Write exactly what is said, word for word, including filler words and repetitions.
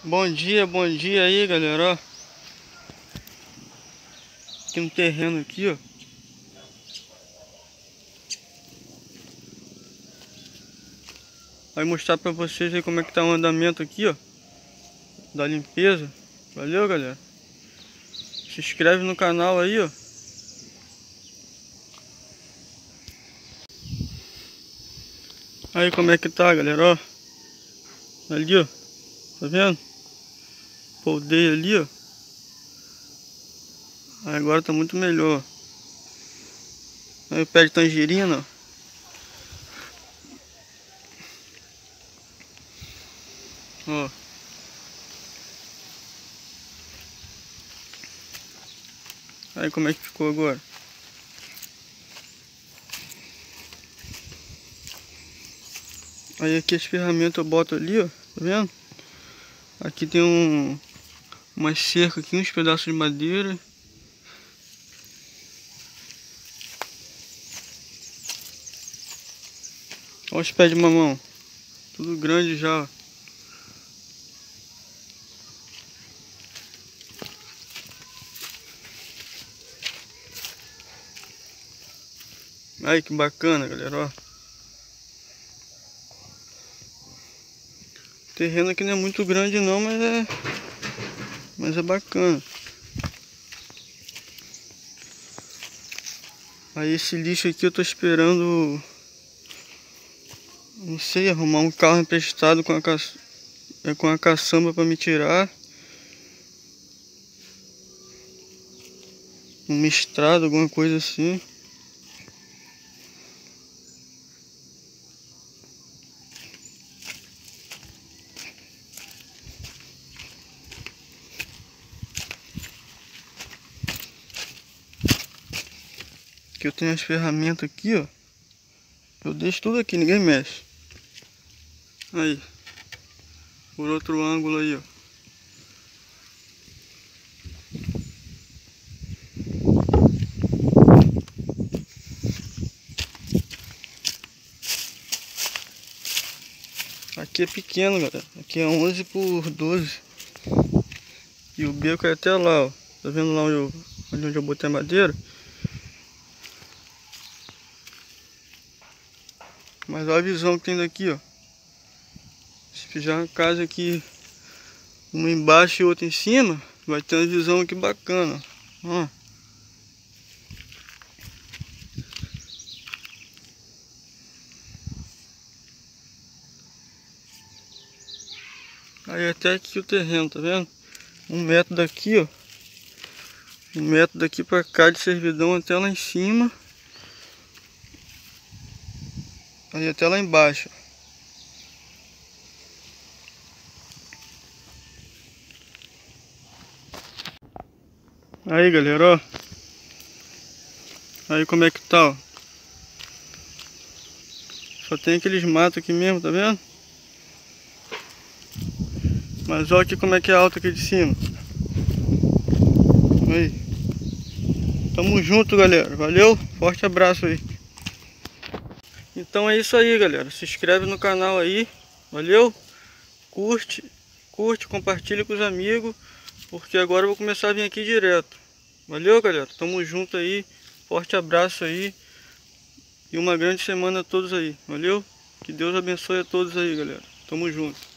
Bom dia, bom dia aí, galera, ó. Aqui no terreno aqui, ó. Vai mostrar pra vocês aí como é que tá o andamento aqui, ó, da limpeza. Valeu, galera. Se inscreve no canal aí, ó. Aí como é que tá, galera, ó. Ali, ó. Tá vendo? Poldei ali, ó. Aí agora tá muito melhor. Aí o pé de tangerina, ó. Ó. Aí como é que ficou agora? Aí aqui as ferramentas eu boto ali, ó. Tá vendo? Aqui tem um uma cerca aqui, uns pedaços de madeira. Olha os pés de mamão. Tudo grande já. Aí que bacana, galera, ó. O terreno aqui não é muito grande não, mas é mas é bacana. Aí esse lixo aqui eu tô esperando, não sei, arrumar um carro emprestado com a ca... com a caçamba para me tirar. Uma estrada, alguma coisa assim. Que eu tenho as ferramentas aqui, ó. Eu deixo tudo aqui, ninguém mexe. Aí. Por outro ângulo aí, ó. Aqui é pequeno, galera. Aqui é onze por doze. E o beco é até lá, ó. Tá vendo lá onde eu, onde eu botei a madeira? Mas olha a visão que tem daqui, ó. Se fizer uma casa aqui, uma embaixo e outra em cima, vai ter uma visão aqui bacana, ó. Aí até aqui o terreno, tá vendo? Um metro daqui, ó. Um metro daqui pra cá de servidão até lá em cima. Aí até lá embaixo. Aí, galera, ó. Aí como é que tá, ó. Só tem aqueles matos aqui mesmo, tá vendo? Mas olha aqui como é que é alto aqui de cima. Aí. Tamo junto, galera. Valeu. Forte abraço aí. Então é isso aí, galera. Se inscreve no canal aí. Valeu. Curte. Curte, compartilha com os amigos. Porque agora eu vou começar a vir aqui direto. Valeu, galera. Tamo junto aí. Forte abraço aí. E uma grande semana a todos aí. Valeu. Que Deus abençoe a todos aí, galera. Tamo junto.